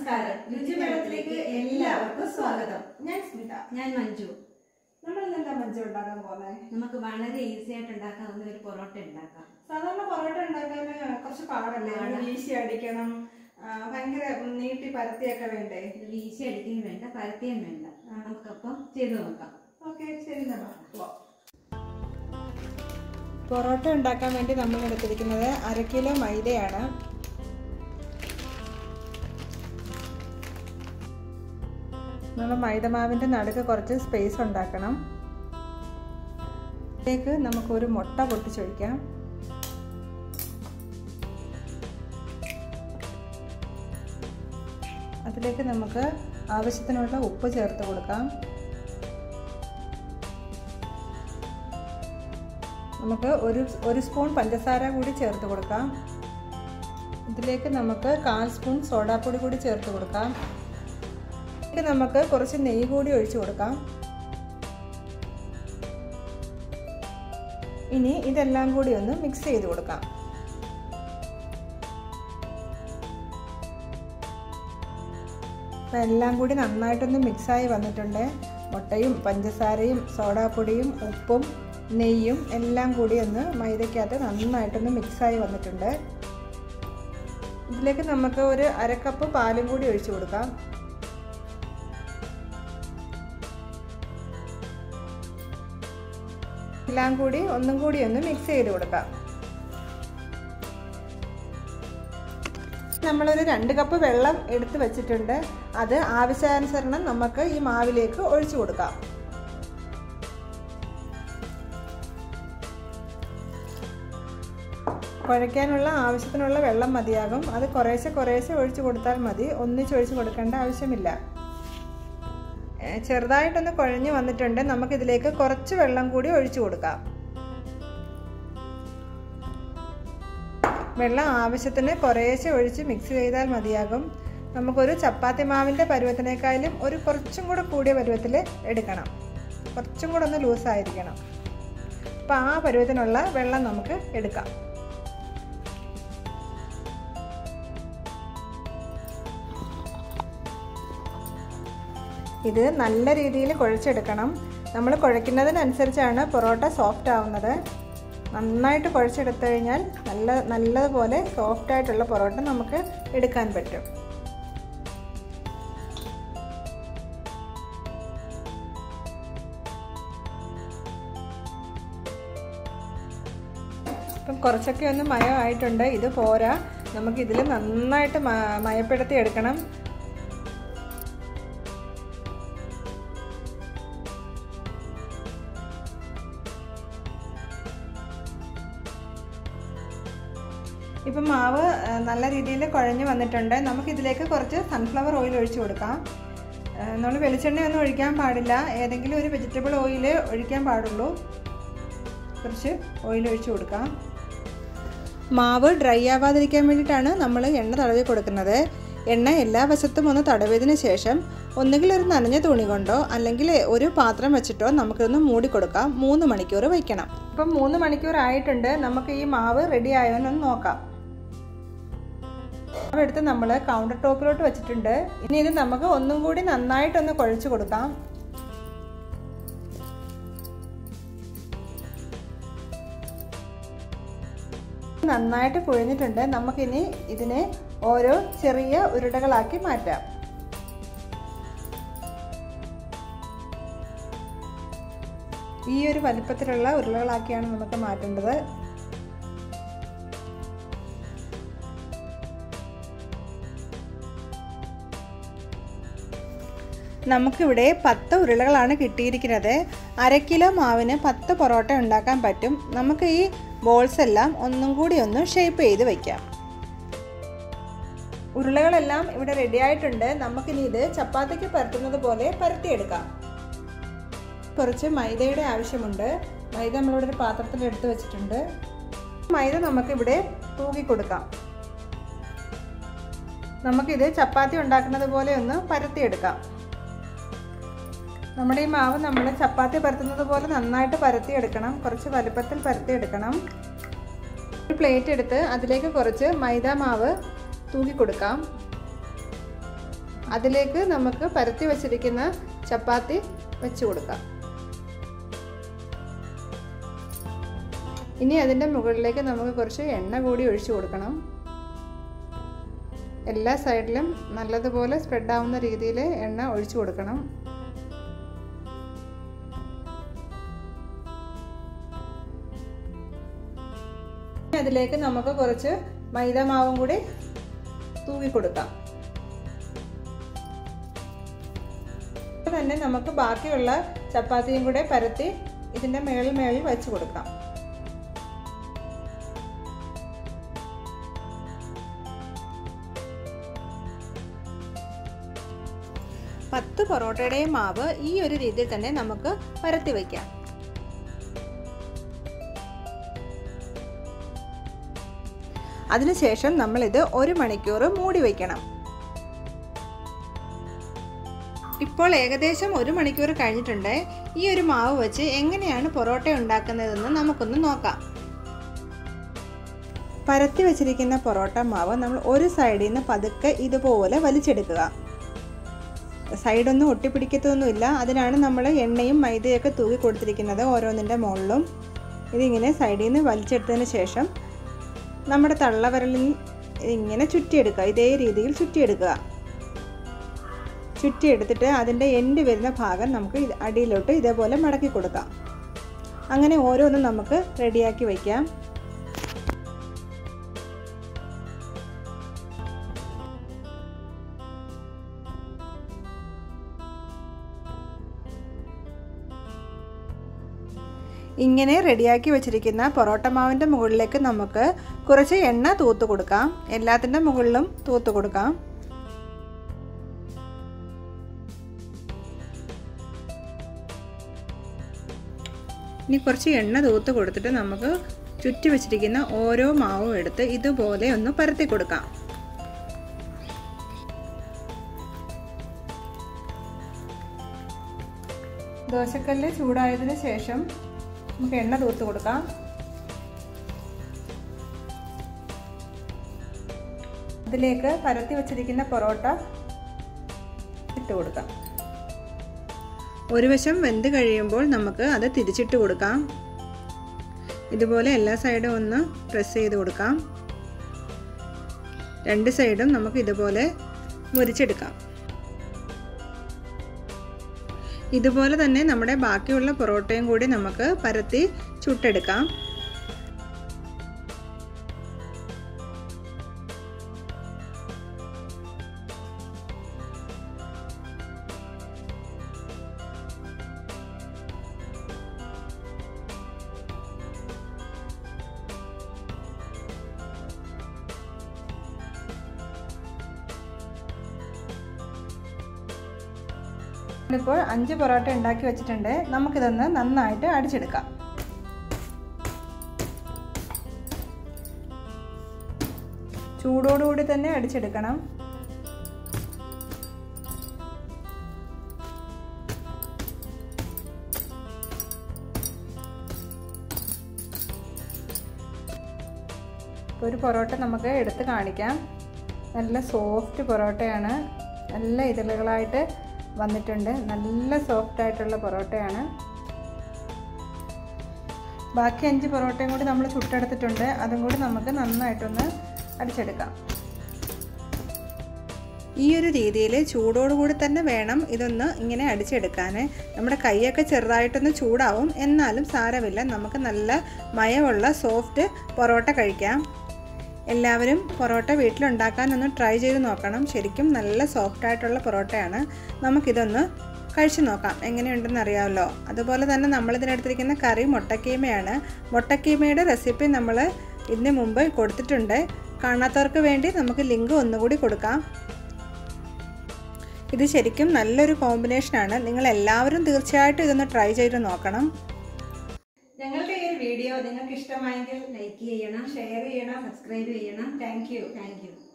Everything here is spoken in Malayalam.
നമസ്കാരം. രുചിമേളത്തിലേക്ക് എല്ലാവർക്കും സ്വാഗതം. ഞാൻ സ്മിത. ഞാൻ മഞ്ജു. നമ്മൾ ഇന്നെന്താ മഞ്ജു ഉണ്ടാക്കാൻ പോകുന്നത്? നമുക്ക് വളരെ ഈസി ആയിട്ട് ഉണ്ടാക്കാവുന്ന ഒരു പൊറോട്ട ഉണ്ടാക്കാം. സാധാരണ പൊറോട്ട ഉണ്ടാക്കാൻ കുറച്ച് പാടല്ലേ, വീശി അടിക്കണം, ഭയങ്കര നീട്ടി പരത്തിയൊക്കെ വേണ്ടേ? ഇത് വീശി അടിക്കുകയും വേണ്ട, പരത്തിയും വേണ്ട. നമുക്കപ്പം ചെയ്തു നോക്കാം. ഓക്കെ, ശരി. പൊറോട്ട ഉണ്ടാക്കാൻ വേണ്ടി നമ്മൾ എടുത്തിരിക്കുന്നത് 1/2 കിലോ മൈദയാണ്. നമ്മൾ മൈദമാവിൻ്റെ നടുക്ക് കുറച്ച് സ്പേസ് ഉണ്ടാക്കണം. ഇതിലേക്ക് നമുക്കൊരു മുട്ട പൊട്ടിച്ചൊഴിക്കാം. അതിലേക്ക് നമുക്ക് ആവശ്യത്തിനുള്ള ഉപ്പ് ചേർത്ത് കൊടുക്കാം. നമുക്ക് ഒരു സ്പൂൺ പഞ്ചസാര കൂടി ചേർത്ത് കൊടുക്കാം. ഇതിലേക്ക് നമുക്ക് 1/4 സ്പൂൺ സോഡാപ്പൊടി കൂടി ചേർത്ത് കൊടുക്കാം. ഇതിലേക്ക് നമുക്ക് കുറച്ച് നെയ്യ് കൂടി ഒഴിച്ചു കൊടുക്കാം. ഇനി ഇതെല്ലാം കൂടി ഒന്ന് മിക്സ് ചെയ്ത് കൊടുക്കാം. എല്ലാം കൂടി നന്നായിട്ടൊന്ന് മിക്സായി വന്നിട്ടുണ്ട്. മുട്ടയും പഞ്ചസാരയും സോഡാപ്പൊടിയും ഉപ്പും നെയ്യും എല്ലാം കൂടി ഒന്ന് മൈദയ്ക്കകത്ത് നന്നായിട്ടൊന്ന് മിക്സായി വന്നിട്ടുണ്ട്. ഇതിലേക്ക് നമുക്ക് ഒരു 1/2 കപ്പ് പാലും കൂടി ഒഴിച്ചു കൊടുക്കാം. എല്ലാം കൂടി ഒന്നും കൂടി ഒന്ന് മിക്സ് ചെയ്ത് കൊടുക്കാം. നമ്മളൊരു 2 കപ്പ് വെള്ളം എടുത്ത് വെച്ചിട്ടുണ്ട്. അത് ആവശ്യാനുസരണം നമുക്ക് ഈ മാവിലേക്ക് ഒഴിച്ചു കൊടുക്കാം. കുഴയ്ക്കാനുള്ള ആവശ്യത്തിനുള്ള വെള്ളം മതിയാകും. അത് കുറേശ്ശെ ഒഴിച്ചു കൊടുത്താൽ മതി, ഒന്നിച്ചൊഴിച്ച് കൊടുക്കേണ്ട ആവശ്യമില്ല. ചെറുതായിട്ടൊന്ന് കുഴഞ്ഞു വന്നിട്ടുണ്ട്. നമുക്കിതിലേക്ക് കുറച്ച് വെള്ളം കൂടി ഒഴിച്ചു കൊടുക്കാം. വെള്ളം ആവശ്യത്തിന് കുറേശ്ശെ ഒഴിച്ച് മിക്സ് ചെയ്താൽ മതിയാകും. നമുക്കൊരു ചപ്പാത്തി മാവിൻ്റെ പരുവത്തിനേക്കാളും കുറച്ചും കൂടെ കൂടിയ പരുവത്തിൽ എടുക്കണം. കുറച്ചും കൂടെ ഒന്ന് ലൂസായിരിക്കണം. അപ്പോൾ ആ പരുവത്തിനുള്ള വെള്ളം നമുക്ക് എടുക്കാം. ഇത് നല്ല രീതിയിൽ കുഴച്ചെടുക്കണം. നമ്മൾ കുഴയ്ക്കുന്നതിനനുസരിച്ചാണ് പൊറോട്ട സോഫ്റ്റ് ആവുന്നത്. നന്നായിട്ട് കുഴച്ചെടുത്തു കഴിഞ്ഞാൽ നല്ലതുപോലെ സോഫ്റ്റായിട്ടുള്ള പൊറോട്ട നമുക്ക് എടുക്കാൻ പറ്റും. ഇപ്പം കുറച്ചൊക്കെ ഒന്ന് മയമായിട്ടുണ്ട്. ഇത് പോരാ, നമുക്കിതിൽ നന്നായിട്ട് മയപ്പെടുത്തി എടുക്കണം. ഇപ്പം മാവ് നല്ല രീതിയിൽ കുഴഞ്ഞ് വന്നിട്ടുണ്ട്. നമുക്കിതിലേക്ക് കുറച്ച് സൺഫ്ലവർ ഓയിൽ ഒഴിച്ചു കൊടുക്കാം. നമ്മൾ വെളിച്ചെണ്ണയൊന്നും ഒഴിക്കാൻ പാടില്ല, ഏതെങ്കിലും ഒരു വെജിറ്റബിൾ ഓയിൽ ഒഴിക്കാൻ പാടുള്ളൂ. കുറച്ച് ഓയിൽ ഒഴിച്ചു കൊടുക്കാം. മാവ് ഡ്രൈ ആവാതിരിക്കാൻ വേണ്ടിയിട്ടാണ് നമ്മൾ എണ്ണ തടവി കൊടുക്കുന്നത്. എണ്ണ എല്ലാ വശത്തും ഒന്ന് തടവിയതിന് ശേഷം ഒന്നുകിൽ ഒരു നനഞ്ഞ തുണി കൊണ്ടോ അല്ലെങ്കിൽ ഒരു പാത്രം വെച്ചിട്ടോ നമുക്കൊന്ന് മൂടി കൊടുക്കാം. 3 മണിക്കൂർ വയ്ക്കണം. ഇപ്പം 3 മണിക്കൂർ ആയിട്ടുണ്ട്. നമുക്ക് ഈ മാവ് റെഡി ആയോന്നൊന്ന് നോക്കാം. എടുത്ത് നമ്മൾ കൗണ്ടർ ടോപ്പിലോട്ട് വെച്ചിട്ടുണ്ട്. ഇനി ഇത് നമുക്ക് ഒന്നും കൂടി നന്നായിട്ടൊന്ന് കുഴച്ച് കൊടുക്കാം. നന്നായിട്ട് കുഴഞ്ഞിട്ടുണ്ട്. നമുക്കിനി ഇതിനെ ഓരോ ചെറിയ ഉരുളകളാക്കി മാറ്റാം. ഈ ഒരു വലിപ്പത്തിലുള്ള ഉരുളകളാക്കിയാണ് നമുക്ക് മാറ്റേണ്ടത്. നമുക്കിവിടെ 10 ഉരുളകളാണ് കിട്ടിയിരിക്കുന്നത്. 1/2 കിലോ മാവിന് 10 പൊറോട്ട ഉണ്ടാക്കാൻ പറ്റും. നമുക്ക് ഈ ബോൾസ് എല്ലാം ഒന്നും കൂടി ഒന്ന് ഷേപ്പ് ചെയ്ത് വയ്ക്കാം. ഉരുളകളെല്ലാം ഇവിടെ റെഡി ആയിട്ടുണ്ട്. നമുക്കിനി ഇത് ചപ്പാത്തിക്ക് പരത്തുന്നത് പോലെ പരത്തിയെടുക്കാം. കുറച്ച് മൈദയുടെ ആവശ്യമുണ്ട്. മൈദ നമ്മളിവിടെ ഒരു പാത്രത്തിൽ എടുത്ത് വെച്ചിട്ടുണ്ട്. മൈദ നമുക്കിവിടെ തൂക്കി കൊടുക്കാം. നമുക്കിത് ചപ്പാത്തി ഉണ്ടാക്കുന്നത് പോലെ ഒന്ന് പരത്തിയെടുക്കാം. നമ്മുടെ ഈ മാവ് നമ്മൾ ചപ്പാത്തി പരത്തുന്നത് പോലെ നന്നായിട്ട് പരത്തിയെടുക്കണം. കുറച്ച് വലുപ്പത്തിൽ പരത്തിയെടുക്കണം. ഒരു പ്ലേറ്റ് എടുത്ത് അതിലേക്ക് കുറച്ച് മൈദ മാവ് തൂക്കി കൊടുക്കാം. അതിലേക്ക് നമുക്ക് പരത്തി വച്ചിരിക്കുന്ന ചപ്പാത്തി വെച്ച് കൊടുക്കാം. ഇനി അതിൻ്റെ മുകളിലേക്ക് നമുക്ക് കുറച്ച് എണ്ണ കൂടി ഒഴിച്ചു കൊടുക്കണം. എല്ലാ സൈഡിലും നല്ലതുപോലെ സ്പ്രെഡ് ആവുന്ന രീതിയിൽ എണ്ണ ഒഴിച്ചു കൊടുക്കണം. അതിലേക്ക് നമുക്ക് കുറച്ച് മൈദ മാവും കൂടി തൂവി കൊടുക്കാം. തന്നെ നമുക്ക് ബാക്കിയുള്ള ചപ്പാത്തിയും കൂടെ പരത്തി ഇതിൻ്റെ മേളിൽ വെച്ച് കൊടുക്കാം. പത്ത് പൊറോട്ടയുടെയും മാവ് ഈ ഒരു രീതിയിൽ തന്നെ നമുക്ക് പരത്തി വയ്ക്കാം. അതിനുശേഷം നമ്മളിത് 1 മണിക്കൂർ മൂടി വയ്ക്കണം. ഇപ്പോൾ ഏകദേശം 1 മണിക്കൂർ കഴിഞ്ഞിട്ടുണ്ട്. ഈ ഒരു മാവ് വെച്ച് എങ്ങനെയാണ് പൊറോട്ട ഉണ്ടാക്കുന്നതെന്ന് നമുക്കൊന്ന് നോക്കാം. പരത്തി വെച്ചിരിക്കുന്ന പൊറോട്ട മാവ് നമ്മൾ ഒരു സൈഡിൽ നിന്ന് പതുക്കെ ഇതുപോലെ വലിച്ചെടുക്കുക. സൈഡൊന്നും ഒട്ടിപ്പിടിക്കത്തൊന്നുമില്ല. അതിനാണ് നമ്മൾ എണ്ണയും മൈദയൊക്കെ തൂക്കി കൊടുത്തിരിക്കുന്നത് ഓരോന്നിൻ്റെ മുകളിലും. ഇതിങ്ങനെ സൈഡിൽ നിന്ന് വലിച്ചെടുത്തതിന് ശേഷം നമ്മുടെ തള്ളവിരലിൽ ഇങ്ങനെ ചുറ്റിയെടുക്കുക. ഇതേ രീതിയിൽ ചുറ്റിയെടുക്കുക. ചുറ്റിയെടുത്തിട്ട് അതിൻ്റെ എൻഡ് വരുന്ന ഭാഗം നമുക്ക് അടിയിലോട്ട് ഇതേപോലെ മടക്കി കൊടുക്കാം. അങ്ങനെ ഓരോന്നും നമുക്ക് റെഡിയാക്കി വയ്ക്കാം. ഇങ്ങനെ റെഡിയാക്കി വെച്ചിരിക്കുന്ന പൊറോട്ട മാവിൻ്റെ മുകളിലേക്ക് നമുക്ക് കുറച്ച് എണ്ണ തൂത്ത് കൊടുക്കാം. എല്ലാത്തിൻ്റെ മുകളിലും തൂത്ത് കൊടുക്കാം. ഇനി കുറച്ച് എണ്ണ തൂത്ത് കൊടുത്തിട്ട് നമുക്ക് ചുറ്റി വെച്ചിരിക്കുന്ന ഓരോ മാവും എടുത്ത് ഇതുപോലെ ഒന്ന് പരത്തി കൊടുക്കാം. ദോശക്കല്ല് ചൂടായതിനു ശേഷം നമുക്ക് എണ്ണ തൂത്ത് കൊടുക്കാം. അതിലേക്ക് പരത്തി വച്ചിരിക്കുന്ന പൊറോട്ട ഇട്ട് കൊടുക്കാം. ഒരു വശം വെന്ത് കഴിയുമ്പോൾ നമുക്ക് അത് തിരിച്ചിട്ട് കൊടുക്കാം. ഇതുപോലെ എല്ലാ സൈഡും ഒന്ന് പ്രസ് ചെയ്ത് കൊടുക്കാം. രണ്ട് സൈഡും നമുക്ക് ഇതുപോലെ മുരിച്ചെടുക്കാം. ഇതുപോലെ തന്നെ നമ്മുടെ ബാക്കിയുള്ള പൊറോട്ടയും കൂടി നമുക്ക് പരത്തി ചുട്ടെടുക്കാം. ഇപ്പോൾ 5 പൊറോട്ട ഉണ്ടാക്കി വെച്ചിട്ടുണ്ട്. നമുക്കിതൊന്ന് നന്നായിട്ട് അടിച്ചെടുക്കാം. ചൂടോടുകൂടി തന്നെ അടിച്ചെടുക്കണം. ഒരു പൊറോട്ട നമുക്ക് എടുത്ത് കാണിക്കാം. നല്ല സോഫ്റ്റ് പൊറോട്ടയാണ്. നല്ല ഇതളുകളായിട്ട് വന്നിട്ടുണ്ട്. നല്ല സോഫ്റ്റ് ആയിട്ടുള്ള പൊറോട്ടയാണ്. ബാക്കി 5 പൊറോട്ടയും കൂടി നമ്മൾ ചുട്ടെടുത്തിട്ടുണ്ട്. അതും കൂടി നമുക്ക് നന്നായിട്ടൊന്ന് അടിച്ചെടുക്കാം. ഈ ഒരു രീതിയിൽ ചൂടോടുകൂടി തന്നെ വേണം ഇതൊന്ന് ഇങ്ങനെ അടിച്ചെടുക്കാൻ. നമ്മുടെ കൈയൊക്കെ ചെറുതായിട്ടൊന്ന് ചൂടാവും, എന്നാലും സാരമില്ല. നമുക്ക് നല്ല മയമുള്ള സോഫ്റ്റ് പൊറോട്ട കഴിക്കാം. എല്ലാവരും പൊറോട്ട വീട്ടിലുണ്ടാക്കാനൊന്ന് ട്രൈ ചെയ്ത് നോക്കണം. ശരിക്കും നല്ല സോഫ്റ്റായിട്ടുള്ള പൊറോട്ടയാണ്. നമുക്കിതൊന്ന് കഴിച്ചു നോക്കാം, എങ്ങനെയുണ്ടെന്ന് അറിയാമല്ലോ. അതുപോലെ തന്നെ നമ്മളിതിനെടുത്തിരിക്കുന്ന കറി മുട്ടക്കീമയാണ്. മുട്ടക്കീമയുടെ റെസിപ്പി നമ്മൾ ഇതിന് മുമ്പ് കൊടുത്തിട്ടുണ്ട്. കാണാത്തവർക്ക് വേണ്ടി നമുക്ക് ലിങ്ക് ഒന്നുകൂടി കൊടുക്കാം. ഇത് ശരിക്കും നല്ലൊരു കോമ്പിനേഷനാണ്. നിങ്ങളെല്ലാവരും തീർച്ചയായിട്ടും ഇതൊന്ന് ട്രൈ ചെയ്ത് നോക്കണം. ഞങ്ങളുടെ ഈ വീഡിയോ നിങ്ങൾക്ക് ഇഷ്ടമായെങ്കിൽ ലൈക്ക് ചെയ്യണം, ഷെയർ ചെയ്യണം, സബ്സ്ക്രൈബ് ചെയ്യണം. Thank U.